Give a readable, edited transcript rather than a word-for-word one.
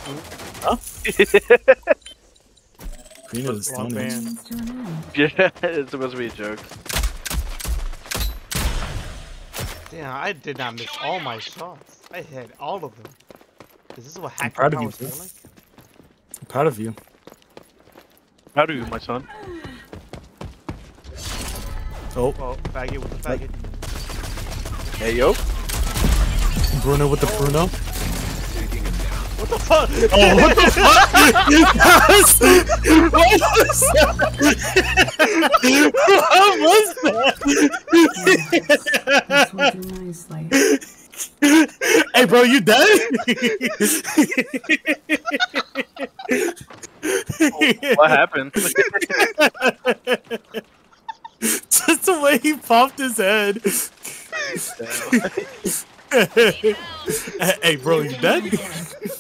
Huh? Green is Wrong stunning. band. Yeah, it's supposed to be a joke. Damn, I did not miss all my shots. I hit all of them. Is this what hacker proud of you, powers feel bro. like? I'm proud of you. How do you, my son? Oh, Oh, faggot with the faggot. Hey, yo. Bruno with the Bruno. What the fuck? Oh, what the fuck? What was that? What was that? Nicely. Hey, bro, you dead? What happened? Just the way he popped his head. Hey, bro, you dead?